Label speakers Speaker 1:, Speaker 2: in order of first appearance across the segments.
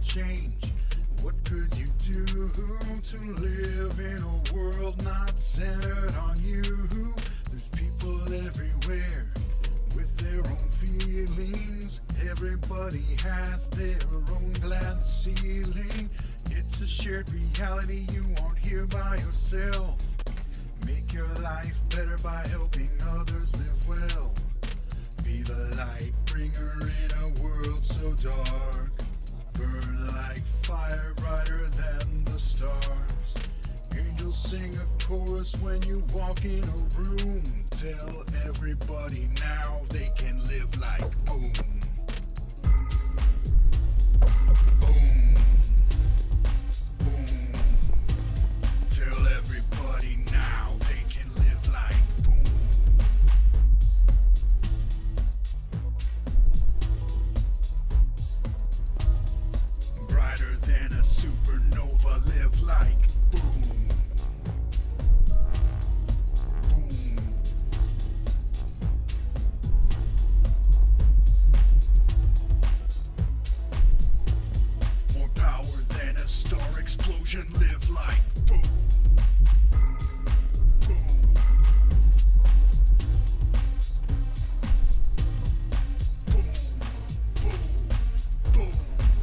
Speaker 1: change? What could you do to live in a world not centered on you? There's people everywhere with their own feelings. Everybody has their own glass ceiling. It's a shared reality you won't hear by yourself. Make your life better by helping others live well. Be the light bringer in a world so dark. Burn like fire brighter than the stars. Angels sing a chorus when you walk in a room. Tell everybody now they can live like boom. Boom. Boom. Tell everybody now they can live like boom. Brighter than a supernova, live like boom. Boom. More power than a star explosion, live like boom. Boom. Boom. Boom. Boom.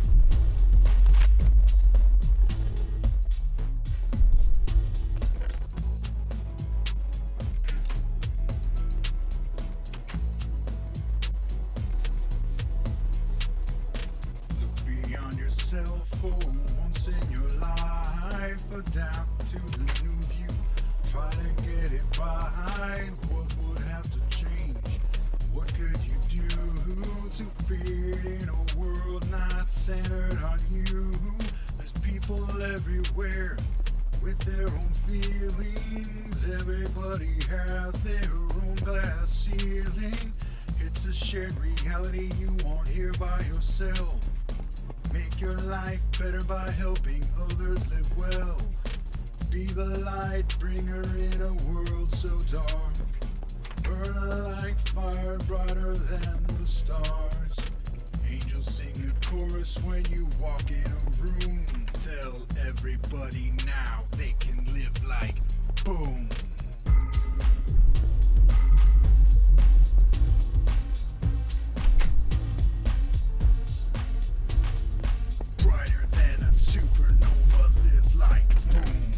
Speaker 1: Look beyond yourself for once in your life. Adapt to the new view. Try to get it right. What would have to change? What could you do to fit in a world not centered on you? There's people everywhere with their own feelings. Everybody has their own glass ceiling. It's a shared reality you won't hear by yourself. Make your life better by helping others live well. Be the light bringer in a world so dark. Burn like fire brighter than the stars. Angels sing a chorus when you walk in a room. Tell everybody now they can live like boom. Brighter than a supernova, live like boom.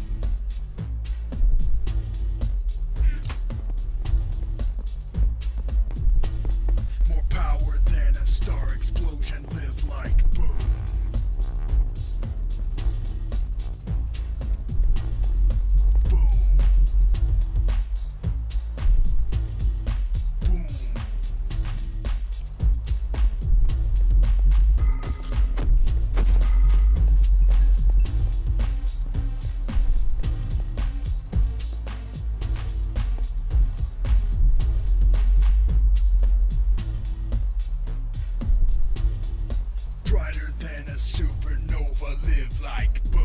Speaker 1: More power than a star explosion, live like boom. Boom. Boom. Brighter than a supernova, live like boom.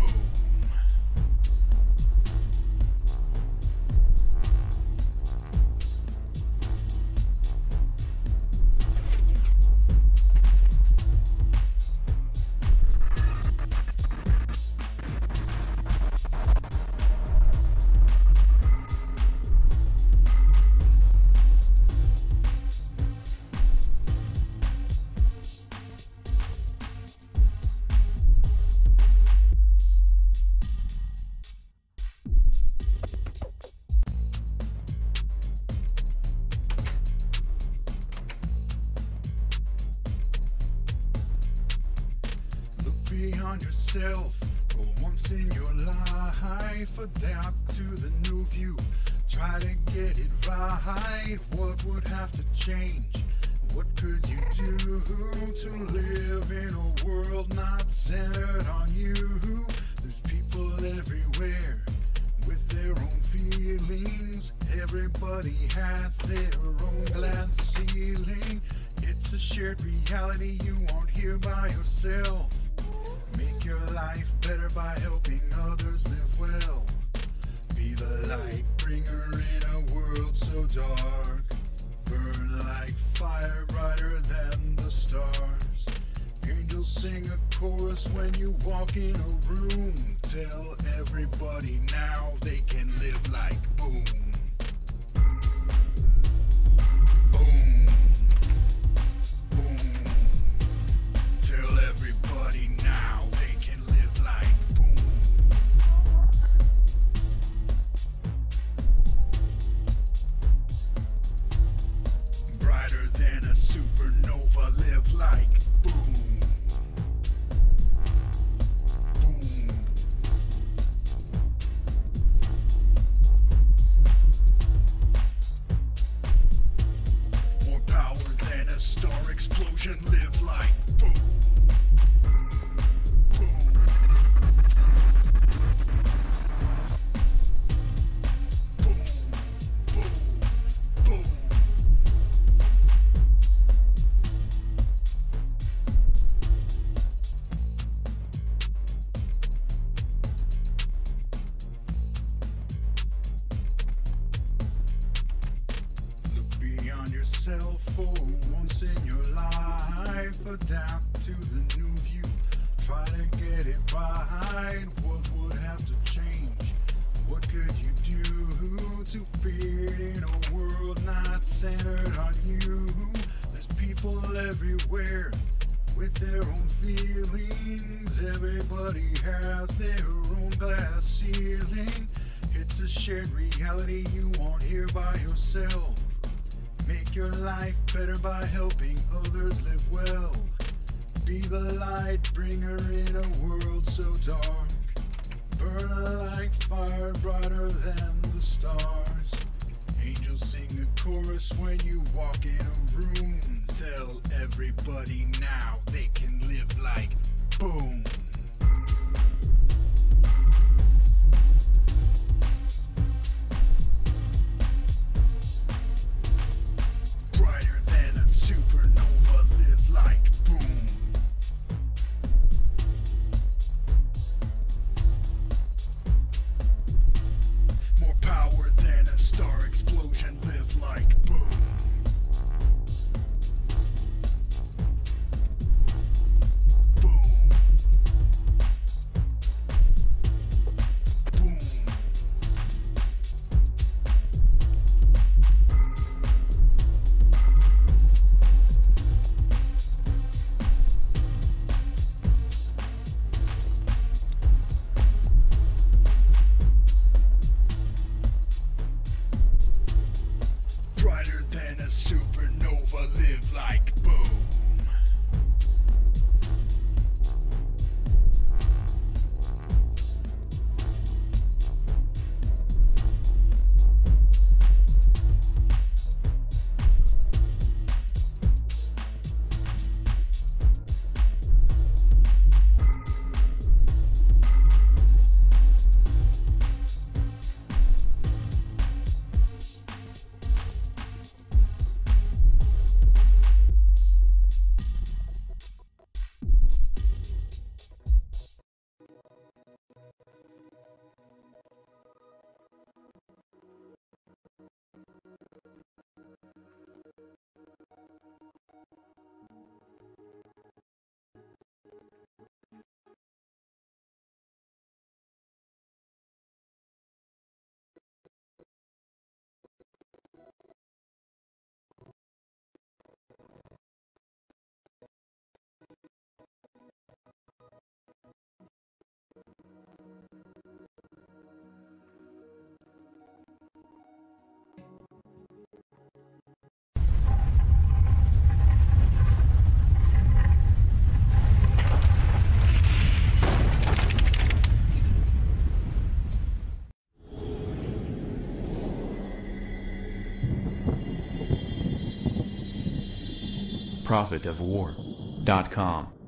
Speaker 1: Beyond yourself for once in your life. Adapt to the new view. Try to get it right. What would have to change? What could you do to live in a world not centered on you? There's people everywhere with their own feelings. Everybody has their own glass ceiling. It's a shared reality you won't hear by yourself. Make your life better by helping others live well. Be the light bringer in a world so dark. Burn like fire brighter than the stars. Angels sing a chorus when you a room. Tell everybody now they can live like boom. Boom. Boom. Tell everybody now they can live like boom. Brighter than a supernova, live like boom. Boom. More power than a star explosion, live like boom. Boom. Boom. Boom. Boom. Beyond yourself for once in your life. Adapt to the new view. Try to get it right. What would have to change? What could you do to fit in a world not centered on you? There's people everywhere with their own feelings. Everybody has their own glass ceiling. It's a shared reality you aren't here by yourself. Make your life better by helping others live well. Be the light bringer in a world so dark. Burn like fire brighter than the stars. Angels sing a chorus when you walk in a room. Tell everybody now they can live like boom. Brighter than a supernova, live like boom. More power than a star explosion, live like boom. Boom. Boom. Brighter than a supernova, live like boom.
Speaker 2: Prophetofwar.com